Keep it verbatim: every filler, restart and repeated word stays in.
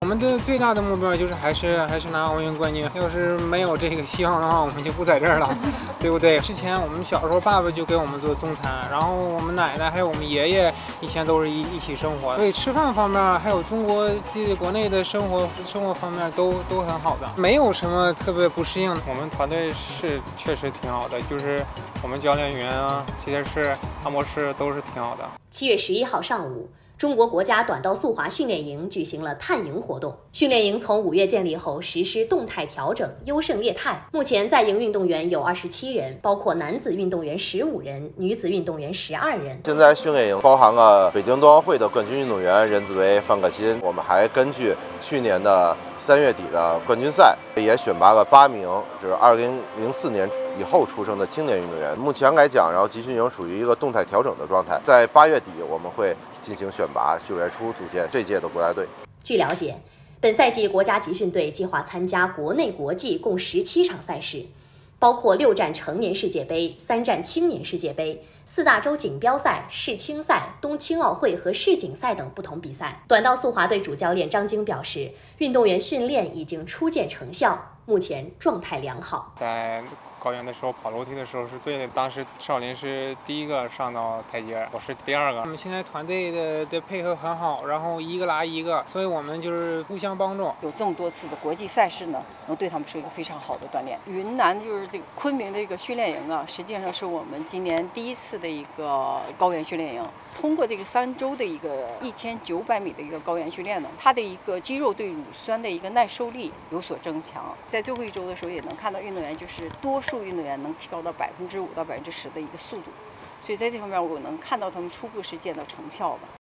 我们的最大的目标就是还是还是拿奥运冠军。要是没有这个希望的话，我们就不在这儿了，对不对？之前我们小时候，爸爸就给我们做中餐，然后我们奶奶还有我们爷爷以前都是一一起生活，所以吃饭方面还有中国这国内的生活生活方面都都很好的，没有什么特别不适应的。 我们团队是确实挺好的，就是我们教练员啊、器械师、按摩师都是挺好的。 七月十一号上午，中国国家短道速滑训练营举行了探营活动。训练营从五月建立后实施动态调整，优胜劣汰。目前在营运动员有二十七人，包括男子运动员十五人，女子运动员十二人。 现在训练营包含了北京冬奥会的冠军运动员任子威、范可新。我们还根据去年的三月底的冠军赛，也选拔了八名，就是二零零四年以后出生的青年运动员。目前来讲，然后集训营属于一个动态调整的状态。在八月底，我们会进行选拔，九月初组建这届的国家队。 据了解，本赛季国家集训队计划参加国内国际共十七场赛事，包括六站成年世界杯、三站青年世界杯、四大洲锦标赛、世青赛、冬青奥会和世锦赛等不同比赛。短道速滑队主教练张晶表示，运动员训练已经初见成效，目前状态良好。 在高原的时候跑楼梯的时候是最，当时少林是第一个上到台阶，我是第二个。 我们现在团队的的配合很好，然后一个拉一个，所以我们就是互相帮助。 有这么多次的国际赛事呢，能对他们是一个非常好的锻炼。云南就是这个昆明的一个训练营啊，实际上是我们今年第一次的一个高原训练营。通过这个三周的一个一千九百米的一个高原训练呢，它的一个肌肉对乳酸的一个耐受力有所增强。在最后一周的时候，也能看到运动员就是多数运动员能提高到百分之五到百分之十的一个速度，所以在这方面我能看到他们初步是见到成效的。